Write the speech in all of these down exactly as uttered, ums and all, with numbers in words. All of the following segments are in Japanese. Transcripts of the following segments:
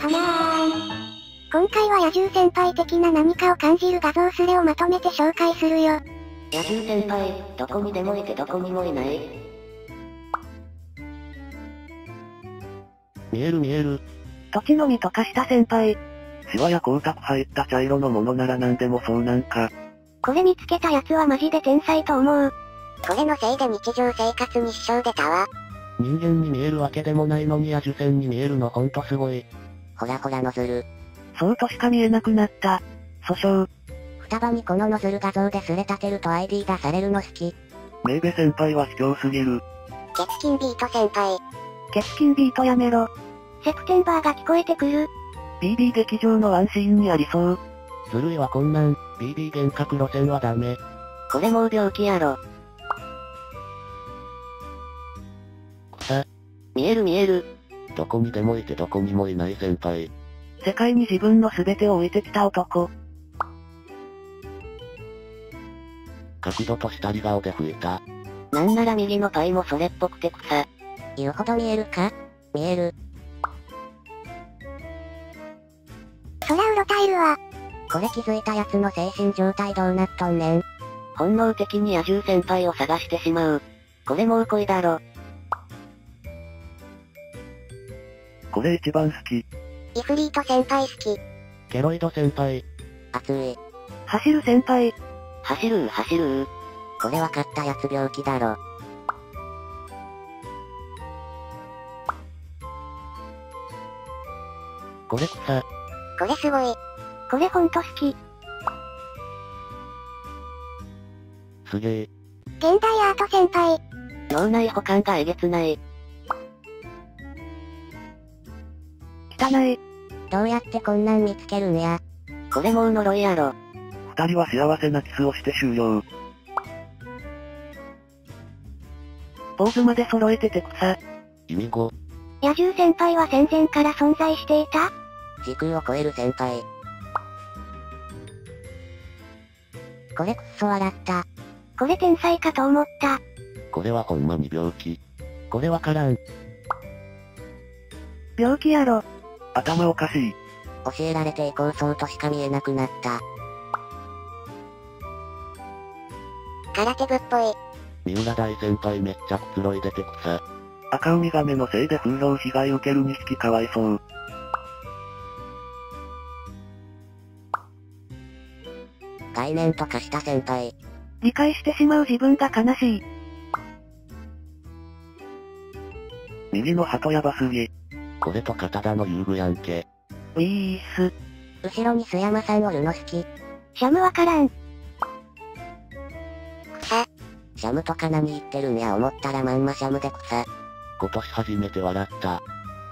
はにゃーん。今回は野獣先輩的な何かを感じる画像スレをまとめて紹介するよ。 野獣先輩、どこにでもいてどこにもいない。 見える見える。 土地の実とかした先輩。 シワや光沢入った茶色のものなら何でもそうなんか。 これ見つけたやつはマジで天才と思う。 これのせいで日常生活に支障出たわ。 人間に見えるわけでもないのに野獣線に見えるのほんとすごい。 ほらほらノズル。 そうとしか見えなくなった。訴訟。 双葉にこのノズル画像ですれ立てると アイディー 出されるの好き。 メイベ先輩は卑怯すぎる。 ケツキンビート先輩。 ケツキンビートやめろ。 セプテンバーが聞こえてくる。 ビービー 劇場のワンシーンにありそう。 ずるいわこんなん、ビービー 幻覚路線はダメ。 これもう病気やろ。 草。 見える見える。 どこにでもいてどこにもいない先輩。 世界に自分の全てを置いてきた男。 角度と下り顔で吹いた。 なんなら右のパイもそれっぽくて草。言うほど見えるか？見える。 そらうろたえるわ。 これ気づいたやつの精神状態どうなっとんねん。本能的に野獣先輩を探してしまう。これもう恋だろ。 これ一番好き。 イフリート先輩好き。 ケロイド先輩。 熱い。 走る先輩。 走るー走るー。これ分かったやつ病気だろ。 これ草。 これすごい。これほんと好き。 すげえ。 現代アート先輩。 脳内保管がえげつない。 汚い。 どうやってこんなん見つけるんや。これもう呪いやろ。 二人は幸せなキスをして終了。 ポーズまで揃えてて草。 意味語。 野獣先輩は戦前から存在していた？ 時空を超える先輩。これくっそ笑った。 これ天才かと思った。 これはほんまに病気。これわからん。 病気やろ。 頭おかしい。 教えられていこうそうとしか見えなくなった。空手部っぽい。 三浦大先輩めっちゃくつろいでて草。赤ウミガメのせいで風評被害受けるにひきかわいそう。 概念とかした先輩。 理解してしまう自分が悲しい。 右の鳩やばすぎ。これと刀の遊具やんけ。 ウィース。 後ろに須山さんおるの好き。 シャムわからん。 草。シャムとか何言ってるんや思ったらまんまシャムで草。 今年初めて笑った。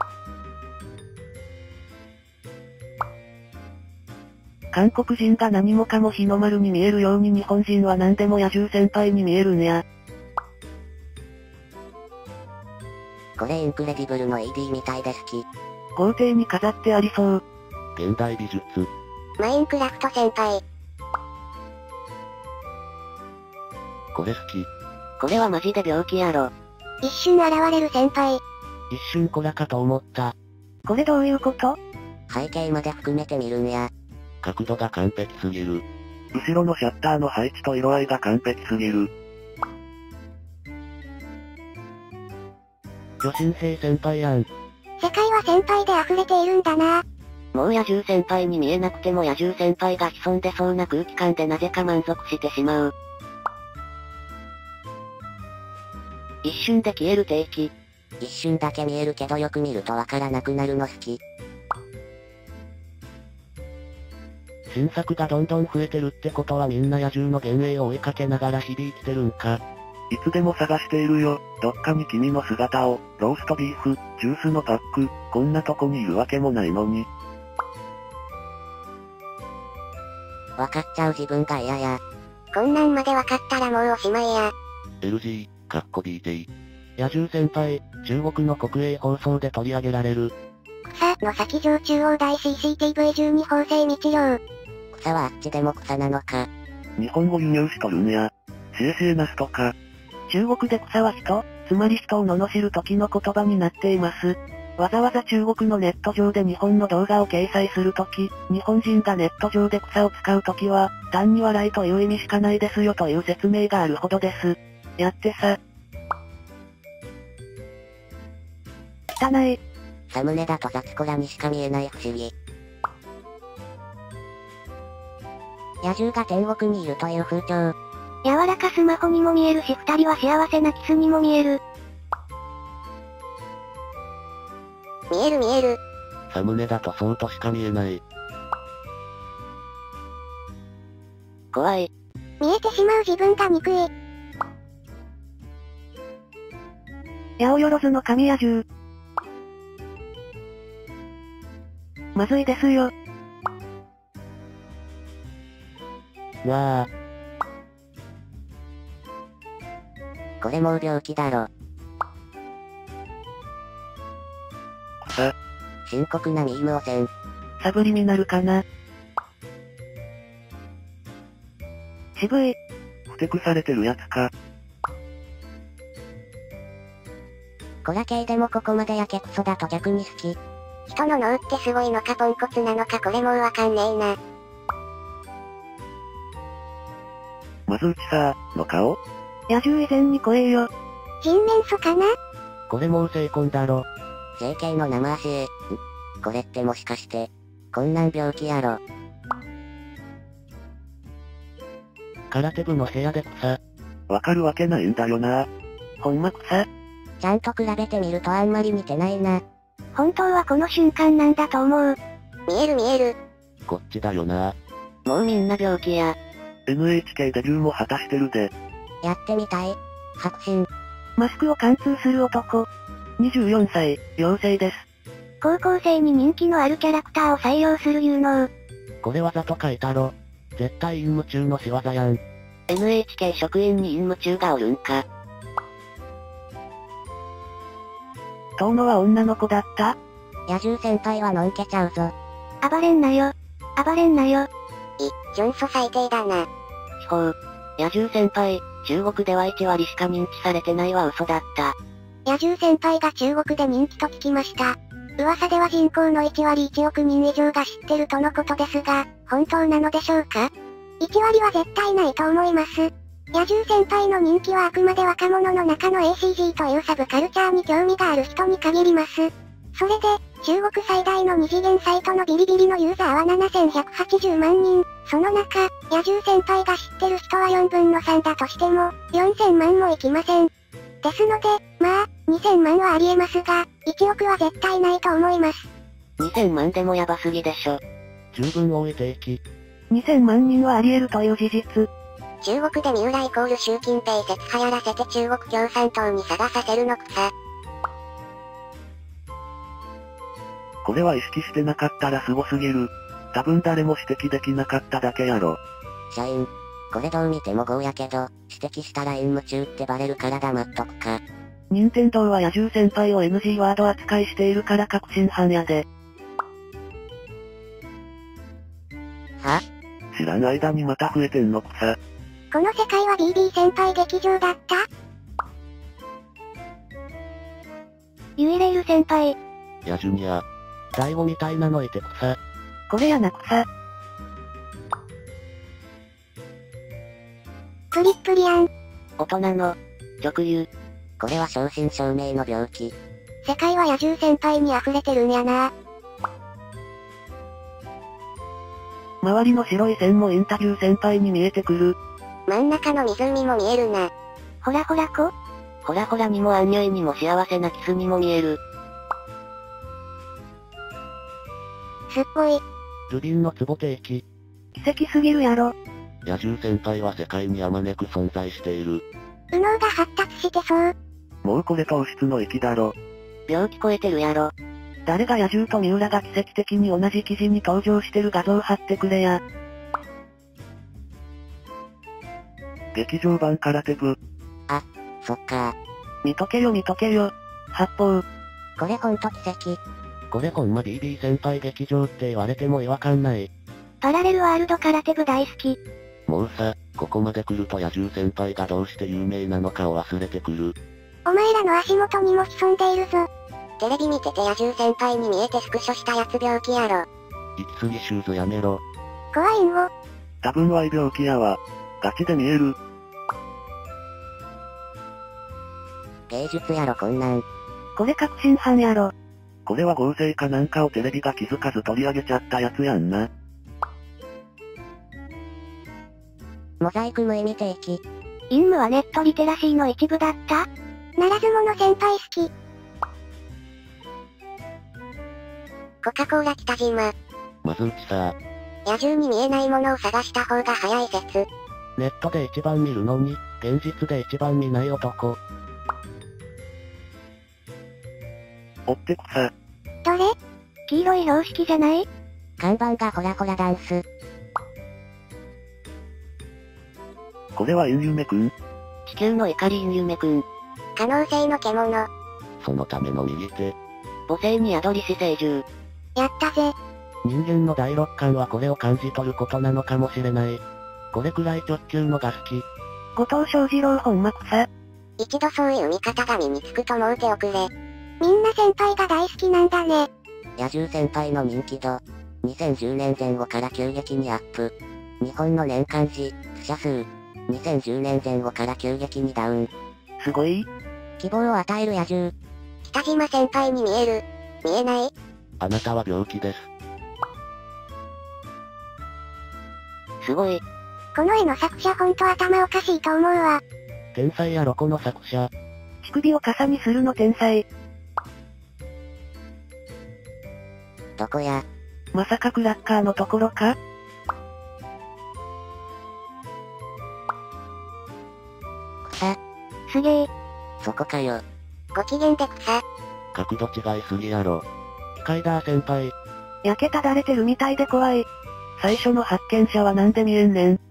韓国人が何もかも日の丸に見えるように日本人は何でも野獣先輩に見えるんや。 これインクレディブルの イーディー みたいで好き。 豪邸に飾ってありそう。 現代美術。 マインクラフト先輩。 これ好き。 これはマジで病気やろ。 一瞬現れる先輩。 一瞬こらかと思った。 これどういうこと？ 背景まで含めて見るんや。 角度が完璧すぎる。後ろのシャッターの配置と色合いが完璧すぎる。巨神兵先輩やん。 世界は先輩で溢れているんだな。 もう野獣先輩に見えなくても野獣先輩が潜んでそうな空気感でなぜか満足してしまう。一瞬で消える定期。一瞬だけ見えるけどよく見るとわからなくなるの好き。 新作がどんどん増えてるってことはみんな野獣の幻影を追いかけながら日々生きてるんか。いつでも探しているよ。どっかに君の姿を。ローストビーフ、ジュースのパック、こんなとこにいるわけもないのに。 わかっちゃう自分が嫌や。 こんなんまでわかったらもうおしまいや。 エルジー、かっこ ビーティー。野獣先輩、中国の国営放送で取り上げられる。 草の先上中央大 シーシーティーブイじゅうに 法制密漁。 草はあっちでも草なのか。 日本語輸入しとるんや。シェーシェーナスとか。 中国で草は人、つまり人を罵る時の言葉になっています。 わざわざ中国のネット上で日本の動画を掲載するとき、日本人がネット上で草を使うときは、単に笑いという意味しかないですよという説明があるほどです。やってさ。汚い。 サムネだと雑コラにしか見えない不思議。野獣が天国にいるという風潮。 柔らかスマホにも見えるし二人は幸せなキスにも見える。見える見える。 サムネだとそうとしか見えない。 怖い。 見えてしまう自分が憎い。 八百万の神野獣。まずいですよ。 わあ。 これもう病気だろ。 草。 深刻なミーム汚染。 サブリミナルかな。渋い。 ふてくされてるやつか。 コラ系でもここまでやけくそだと逆に好き。 人の脳ってすごいのかポンコツなのかこれもうわかんねえな。 まずうちさー、の顔？ 野獣以前に怖えよ。 人面素かな？ これもう成婚だろ。 ジェーケー の生足へ。ん？これってもしかして、こんなん病気やろ。 空手部の部屋で草。わかるわけないんだよな。 ほんま草。 ちゃんと比べてみるとあんまり似てないな。 本当はこの瞬間なんだと思う。見える見える。 こっちだよな。 もうみんな病気や。 エヌエイチケー デビューも果たしてるで。 やってみたい。白真。 マスクを貫通する男。にじゅうよんさい、妖精です。 高校生に人気のあるキャラクターを採用する有能。 これわざと書いたろ。絶対陰夢中の仕業やん。 エヌエイチケー 職員に陰夢中がおるんか。 遠野は女の子だった？ 野獣先輩はのんけちゃうぞ。 暴れんなよ。暴れんなよ。 い、純素最低だな。 地方。 野獣先輩、中国ではいち割しか認知されてないは嘘だった。 野獣先輩が中国で人気と聞きました。噂では人口のいち割いちおく人以上が知ってるとのことですが、本当なのでしょうか？ いち 割は絶対ないと思います。野獣先輩の人気はあくまで若者の中の エーシージー というサブカルチャーに興味がある人に限ります。それで、中国最大の二次元サイトのビリビリのユーザーはななせんひゃくはちじゅうまんにん。その中、野獣先輩が知ってる人はよんぶんのさんだとしても、よんせんまんもいきません。ですので、まあ、にせんまんはありえますが、いちおくは絶対ないと思います。 にせんまんでもヤバすぎでしょ。 十分多い定期。 にせんまんにんはあり得るという事実。 中国で三浦イコール習近平説流行らせて中国共産党に探させるの草。 これは意識してなかったらすごすぎる。多分誰も指摘できなかっただけやろ。 社員。これどう見てもゴーやけど、指摘したら陰夢中ってバレるから黙っとくか。 任天堂は野獣先輩を エヌジー ワード扱いしているから確信犯やで。 は？ 知らん間にまた増えてんの草。 この世界は ビービー 先輩劇場だった？ユイレイル先輩。 ヤジュニア。大悟みたいなのいて草。 これやな草。 プリップリやん。 大人の、直輸。これは正真正銘の病気。 世界は野獣先輩に溢れてるんやな。 周りの白い線もインタビュー先輩に見えてくる。 真ん中の湖も見えるな。ほらほらこ。 ほらほらにもアンニョイにも幸せなキスにも見える。 すっぽい。 ルビンの壺定期。 奇跡すぎるやろ。 野獣先輩は世界にあまねく存在している。 右脳が発達してそう。 もうこれ糖質の域だろ。 病気超えてるやろ。 誰が野獣と三浦が奇跡的に同じ記事に登場してる画像貼ってくれや。 劇場版空手部。 あ、そっか。 見とけよ見とけよ。発砲。 これほんと奇跡。 これほんま ビービー 先輩劇場って言われても違和感ない。 パラレルワールド空手部大好き。 もうさ、ここまで来ると野獣先輩がどうして有名なのかを忘れてくる。 お前らの足元にも潜んでいるぞ。 テレビ見てて野獣先輩に見えてスクショしたやつ病気やろ。 行き過ぎシューズやめろ。 怖いんを。 多分ワイ病気やわ。ガチで見える。 芸術やろこんなん。 これ確信犯やろ。 これは合成かなんかをテレビが気づかず取り上げちゃったやつやんな。 モザイク無意味定期。 陰夢はネットリテラシーの一部だった？ならず者先輩好き。コカ・コーラ北島。 まずうちさ。 野獣に見えないものを探した方が早い説。 ネットで一番見るのに、現実で一番見ない男。追って草。 どれ？黄色い標識じゃない？ 看板がほらほらダンス。 これは陰夢くん？ 地球の怒り陰夢くん。 可能性の獣。 そのための右手。 母性に宿り死生獣。 やったぜ。 人間の第六感はこれを感じ取ることなのかもしれない。これくらい直球のが好き。 後藤翔二郎本間草。 一度そういう見方が身につくと思うておくれ。みんな先輩が大好きなんだね。 野獣先輩の人気度。にせんじゅうねんぜん後から急激にアップ。日本の年間児、死者数。にせんじゅうねんぜん後から急激にダウン。 すごい？ 希望を与える野獣。 北島先輩に見える？見えない？ あなたは病気です。 すごい。 この絵の作者ほんと頭おかしいと思うわ。 天才やろこの作者。 乳首を傘にするの天才。 どこや？ まさかクラッカーのところか？ 草。 すげえ。 そこかよ。 ご機嫌で草。 角度違いすぎやろ。スカイダー先輩。 焼けただれてるみたいで怖い。最初の発見者はなんで見えんねん。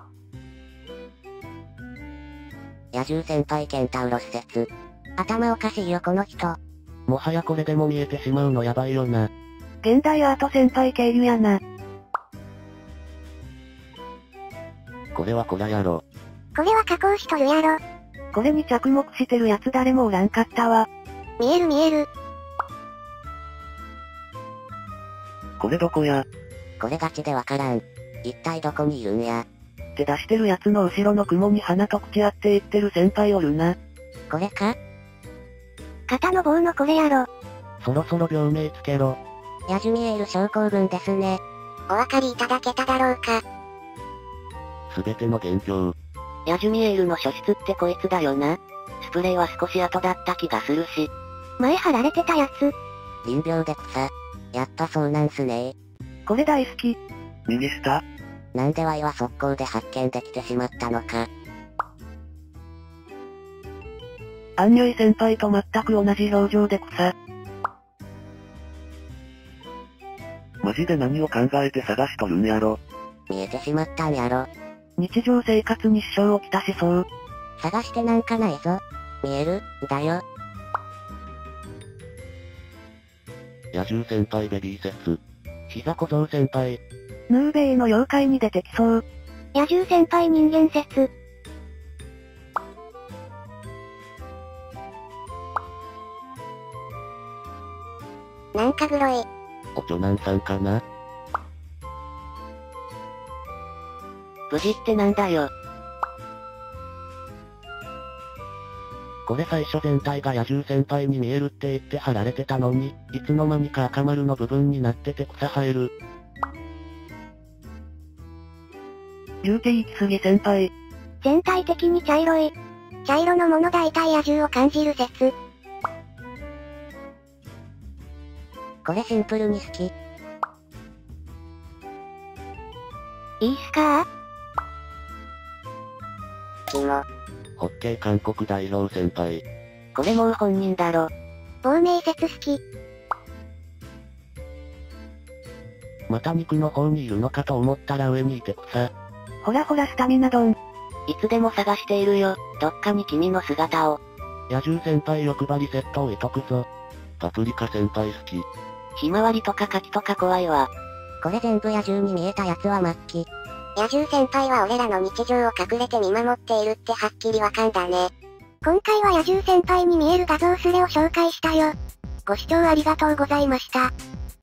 野獣先輩ケンタウロス説。頭おかしいよこの人。 もはやこれでも見えてしまうのやばいよな。 現代アート先輩経由やな。 これはコラやろ。 これは加工しとるやろ。 これに着目してるやつ誰もおらんかったわ。 見える見える。 これどこや？ これガチでわからん。一体どこにいるんや。 手出してるやつの後ろの雲に鼻と口あって言ってる先輩おるな。 これか？ 肩の棒のこれやろ。 そろそろ病名つけろ。 野獣見える症候群ですね。 お分かりいただけただろうか。 すべての元凶。 野獣ミエールの初出ってこいつだよな。スプレーは少し後だった気がするし。 前貼られてたやつ。 臨病で草。やっぱそうなんすね。 これ大好き。 右下？ なんでワイは速攻で発見できてしまったのか。 アンニョイ先輩と全く同じ表情で草。 マジで何を考えて探しとるんやろ。 見えてしまったんやろ。 日常生活に支障をきたしそう。 探してなんかないぞ。見える？だよ。 野獣先輩ベビー説。膝小僧先輩。 ヌーベイの妖怪に出てきそう。 野獣先輩人間説。なんかグロい。 お長男さんかな？ 無事ってなんだよ。 これ最初全体が野獣先輩に見えるって言って貼られてたのに、いつの間にか赤丸の部分になってて草生える。 言うて行き過ぎ先輩。 全体的に茶色い。茶色のもの大体野獣を感じる説。 これシンプルに好き。 いいっすか？キモ。 ホッケー韓国代表先輩。 これもう本人だろ。 亡命説好き。 また肉の方にいるのかと思ったら上にいて草。 ほらほらスタミナ丼。 いつでも探しているよ、どっかに君の姿を。 野獣先輩欲張りセット置いとくぞ。パプリカ先輩好き。 ひまわりとか柿とか怖いわ。これ全部野獣に見えたやつは末期。 野獣先輩は俺らの日常を隠れて見守っているってはっきりわかんだね。今回は野獣先輩に見える画像スレを紹介したよ。 ご視聴ありがとうございました。